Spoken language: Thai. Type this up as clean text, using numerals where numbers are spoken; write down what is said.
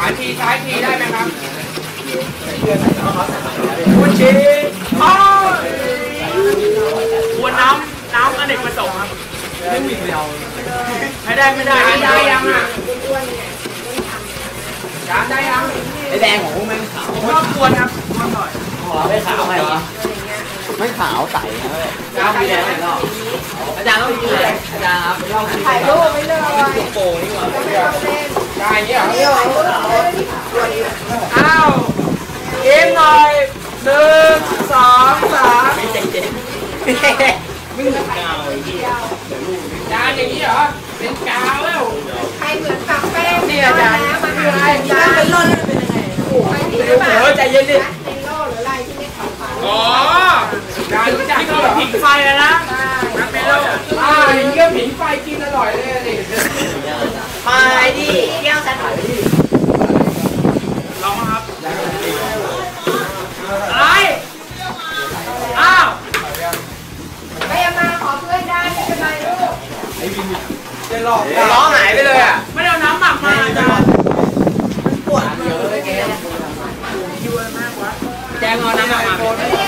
ซ้ายทีได้ไหมครับคุณชีอ๋อวนน้ำอเนกประสงค์ครับไม่ได้ยังอ่ะได้ยังไอ้แดงของพวกแม่งขาวชอบกวนครับกวนหน่อยไม่ขาวไงวะไม่ขาวใสนะเลยอาจารย์มีแดงไหนรอบอาจารย์ต้องกินอะไรอาจารย์ครับถ่ายรูปไปเลยโกนี่หว่าได้เนี่ยอ้าวเกมหน่อย1 2 3 ไม่เจ๊งไม่เหมือนกาวไอ้ที่จานอย่างนี้เหรอเป็นกาวแล้วใครเหมือนกับแป้งนี่อาจารย์มาหาอาจารย์เป็นร่อนเป็นยังไงโอ้ยใจเย็นดิเป็นร่อนหรืออะไรที่ไม่ขาวๆอ๋อจานรู้จักที่เขาผิงไฟแล้วนะเป็นโลอย่างนี้ก็ผิงไฟกินอร่อยเลยดิมาดิเที่ยวสันหน่อยดิลองครับอะไรอ้าวไปมาขอเพื่อนได้ไม่เป็นไรลูกจะหลอกล้อหายไปเลยอ่ะไม่ได้เอาน้ำหมักมาอาจารย์ปวดเยอะเลยแกคิวมากวะแจงเอาน้ำหมักมา